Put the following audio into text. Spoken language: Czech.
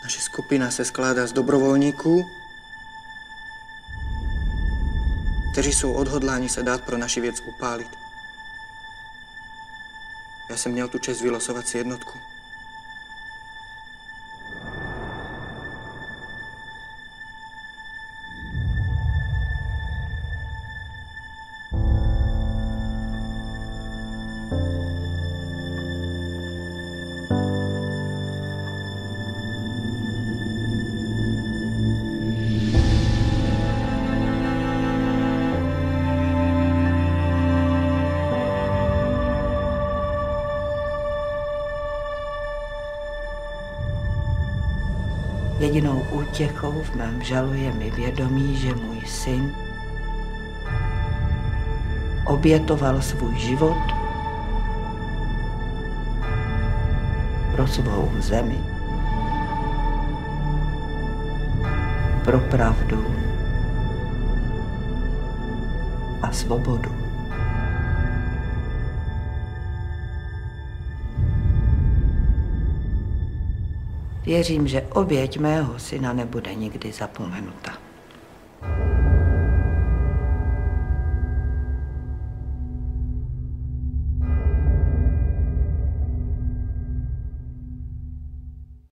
Naše skupina se skládá z dobrovolníků, kteří jsou odhodláni se dát pro naši věc upálit. Já jsem měl tu čest vylosovat si jednotku. Jedinou útěchou v mém žalu je mi vědomí, že můj syn obětoval svůj život pro svou zemi, pro pravdu a svobodu. Věřím, že oběť mého syna nebude nikdy zapomenuta.